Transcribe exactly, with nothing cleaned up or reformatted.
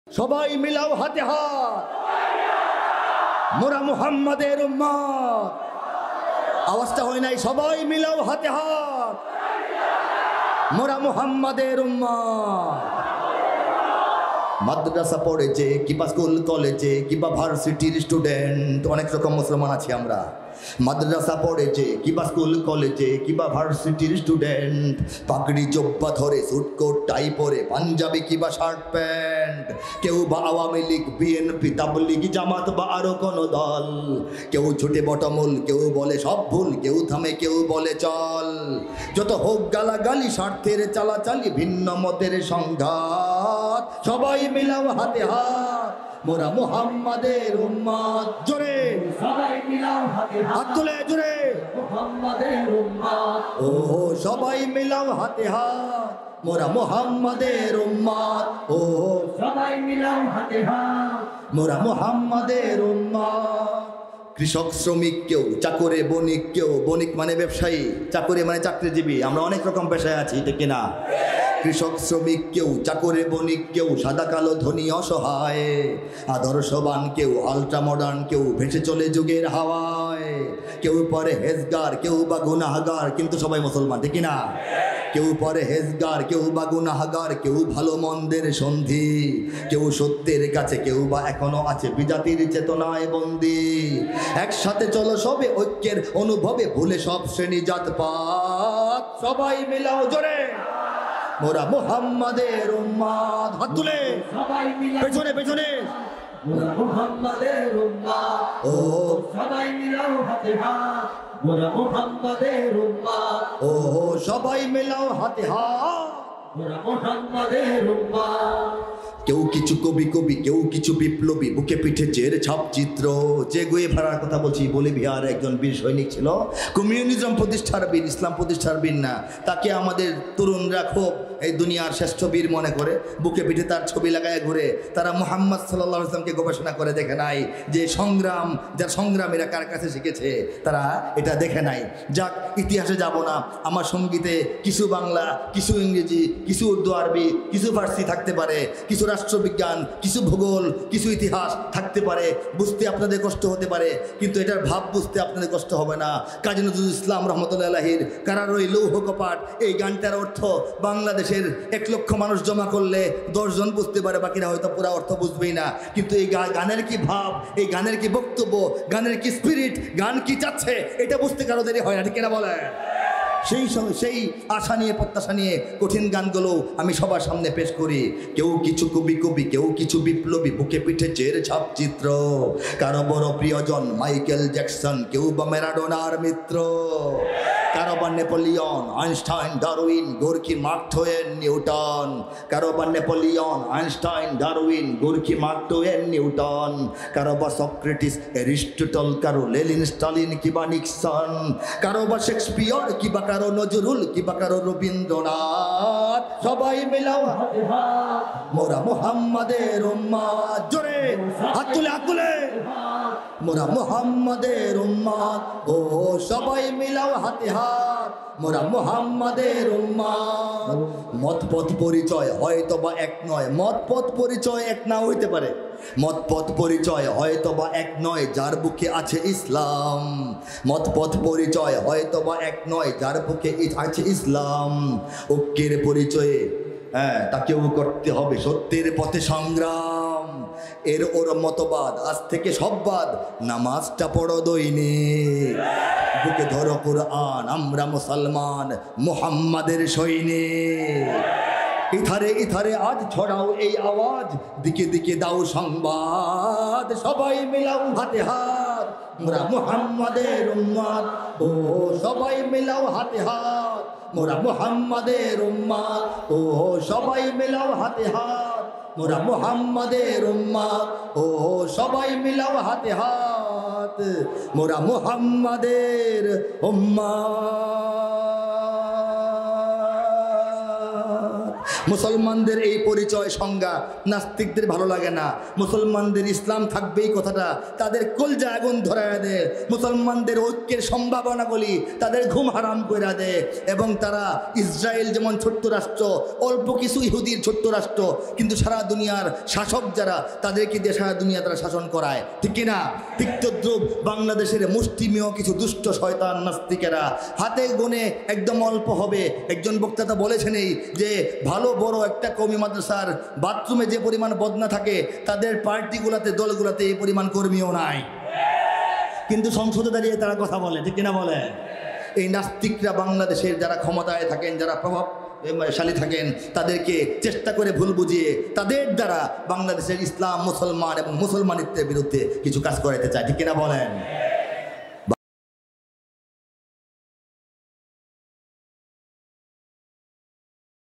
সবাই মিলাও হাতে হাত, মোরা মুহাম্মাদের উম্মত। আওয়াজটা হয় নাই? সবাই মিলাও হাতে হাত, মোরা মুহাম্মাদের উম্মত। মাদ্রাসা পড়েছে কিংবা স্কুল কলেজে কিংবা ভার্সিটির স্টুডেন্ট, অনেক রকম মুসলমান আছি আমরা। মাদ্রাসা পড়েছে কিংবা স্কুল কলেজে কিংবা ভার্সিটির স্টুডেন্ট, পাগড়ি জব্বা ধরে সুটকোট টাই পরে পাঞ্জাবি কিংবা শার্ট প্যান্ট। কেউ বা আওয়ামী লীগ, বিএনপি, তাবলীগ, জামাত বা আরো কোনো দল। কেউ ছুটে বটমূল, কেউ বলে সব ভুল, কেউ থামে কেউ বলে চল। যত হোক গালাগালি, স্বার্থের চালাচালি, ভিন্ন মতের সংঘাত, সবাই মিলাও হাতে হাত, মোরা মুহাম্মাদের উম্মত। জোরে সবাই মিলাও হাতে হাত তুলে জোরে, মুহাম্মাদের উম্মত। ও সবাই মিলাও হাতে হাত, মোরা মুহাম্মাদের উম্মত। ও সবাই মিলাও হাতে হাত, মোরা মুহাম্মাদের উম্মত। কৃষক, শ্রমিক কেউ, চাকরে বণিক কেউ, বণিক মানে ব্যবসায়ী, চাকরে মানে চাকরিজীবী। আমরা অনেক রকম পেশায় আছি, ঠিক কিনা? কৃষক, শ্রমিক কেউ, চাকরে বণিক কেউ, সাদা কালো ধনী অসহায়, আদর্শবান কেউ, আলট্রা মডার্ন কেউ, ভেসে চলে যুগের হাওয়ায়। কেউ পরে হেজগার, কেউ বা গুনাহগার, কিন্তু সবাই মুসলমান, ঠিক কিনা? কেউ পরে হেজগার, কেউ বা গুনাহগার, কেউ ভালো মন্দের সন্ধি, কেউ সত্যের কাছে, কেউ বা এখনো আছে বিজাতির চেতনায় বন্দী। একসাথে চলো সবে ঐক্যের অনুভবে, ভুলে সব শ্রেণী জাতপাত, সবাই মিলাও জোরে, মোরা মুহাম্মাদের উম্মত। হাত তুলে সবাই মিলাও পেছনে পেছনে, মোরা মুহাম্মাদের উম্মত। ও সবাই মিলাও হাতে হাত, মোরা মুহাম্মাদের উম্মত। ও সবাই মিলাও হাতে হাত, মোরা মুহাম্মাদের উম্মত। কেউ কিছু কবি কবি, কেউ কিছু বিপ্লবী, বুকে পিঠে চের ছাপ চিত্র। যে গুয়েভারার কথা বলছি, বলিভিয়ার একজন বীর সৈনিক ছিল, কমিউনিজম প্রতিষ্ঠার বীর, ইসলাম প্রতিষ্ঠার বীর না। তাকে আমাদের তরুণরা খুব এই দুনিয়ার শ্রেষ্ঠ বীর মনে করে, বুকে পিঠে তার ছবি লাগায় ঘুরে। তারা মুহাম্মদ সাল্লাল্লাহু আলাইহি ওয়াসাল্লামকে গবেষণা করে দেখে নাই যে সংগ্রাম, যার সংগ্রামীরা কার কাছে শিখেছে, তারা এটা দেখে নাই। যাক, ইতিহাসে যাব না। আমার সঙ্গীতে কিছু বাংলা, কিছু ইংরেজি, কিছু উর্দু, আরবি, কিছু ফার্সি থাকতে পারে, কিছু রাষ্ট্রবিজ্ঞান, কিছু ভূগোল, কিছু ইতিহাস থাকতে পারে। বুঝতে আপনাদের কষ্ট হতে পারে, কিন্তু এটার ভাব বুঝতে আপনাদের কষ্ট হবে না। কাজী নজরুল ইসলাম রহমতুল্লাহ আলাইহির কারারই লৌহ কপাট, এই গানটার অর্থ বাংলাদেশের এক লক্ষ মানুষ জমা করলে দশজন বুঝতে পারে, বাকিরা হয়তো পুরো অর্থ বুঝবেই না। কিন্তু এই গানের কি ভাব, এই গানের কি বক্তব্য, গানের কি স্পিরিট, গান কি চাচ্ছে, এটা বুঝতে কারো দেরি হয় না, ঠিক কিনা বলে? সেই সেই আশা নিয়ে, প্রত্যাশা নিয়ে কঠিন গানগুলো আমি সবার সামনে পেশ করি। কেউ কিছু কবি কবি, কেউ কিছু বিপ্লবী, বুকে পিঠে চের ছাপ চিত্র। কারো বড় প্রিয়জন মাইকেল জ্যাকসন, কেউ বা ম্যারাডোনার মিত্র। কারো বা Napoleon, Einstein, Darwin, Gorky, Mark Twain, Newton. কারো বা Napoleon, Einstein, Darwin, Gorky, Mark Twain, Newton. কারো বা সক্রেটিস, এরিস্টটল, কারো লেনিন, স্টালিন কিবা নিক্সন। কারো বা শেক্সপিয়র, কিবা কারো নজরুল, কিবা কারো রবীন্দ্রনাথ। সবাই মিলাও হাতে হাত, মোরা মুহাম্মাদের উম্মত। জোরে হাত তুলে, হাত তুলে, মোরা মুহাম্মাদের উম্মত। ও সবাই মিলাও হাতে হাত, মোরা মুহাম্মাদের উম্মত। মত পথ পরিচয় হয়তো বা এক নয়, মত পথ পরিচয় এক না হইতে পারে। মত পথ পরিচয় হয়তো বা এক নয়, যার বুকে আছে ইসলাম। মত পথ পরিচয় হয়তো বা এক নয়, যার বুকে আছে ইসলাম। ঐক্যের পরিচয়ে হ্যাঁ তাকেও করতে হবে সত্যের পথে সংগ্রাম। এর ওর মতবাদ আজ থেকে সব বাদ, নামাজটা পড়ো দৈনিক। বুকে ধরো কোরআন, আমরা মুসলমান, মুহাম্মাদের সৈনিক। ইথারে ইথারে আজ ছড়াও এই আওয়াজ, দিকে দিকে দাও সংবাদ। সবাই মিলাও হাতে হাত, মোরা মুহাম্মাদের উম্মত। ও সবাই মিলাও হাতে হাত, মোরা মুহাম্মাদের উম্মত। ও সবাই মিলাও হাতে হাত, মোরা মুহাম্মাদের উম্মত। ও সবাই মিলাও হাতে হাত, মোরা মুহাম্মাদের উম্মত। মুসলমানদের এই পরিচয় সংজ্ঞা নাস্তিকদের ভালো লাগে না। মুসলমানদের ইসলাম থাকবেই কথাটা তাদের কলজা আগুন ধরায় দেয়। মুসলমানদের ঐক্যের সম্ভাবনাগুলি তাদের ঘুম হারাম করে দেয়। এবং তারা ইসরায়েল যেমন ছোট্ট রাষ্ট্র, অল্প কিছু ইহুদির ছোট্ট রাষ্ট্র, কিন্তু সারা দুনিয়ার শাসক যারা তাদেরকে দিয়ে সারা দুনিয়া তারা শাসন করায়, ঠিক কিনা? ঠিক তদ্রুপ বাংলাদেশের মুষ্টিমেয় কিছু দুষ্ট শয়তান নাস্তিকেরা হাতে গোনে একদম অল্প হবে। একজন বক্তা তা বলেছেনই যে ভালো বড় একটা কওমি মাদ্রাসার বাথরুমে যে পরিমাণ বদনা থাকে তাদের পার্টিগুলোতে দলগুলোতে এই পরিমাণ কর্মীও নাই, কিন্তু সংসদে দাঁড়িয়ে তারা কথা বলে, ঠিক কিনা বলে? এই নাস্তিকরা বাংলাদেশের যারা ক্ষমতায় থাকেন, যারা প্রভাবশালী থাকেন, তাদেরকে চেষ্টা করে ভুল বুঝিয়ে তাদের দ্বারা বাংলাদেশের ইসলাম, মুসলমান এবং মুসলমানিত্বের বিরুদ্ধে কিছু কাজ করাতে চায়, ঠিক কিনা বলেন?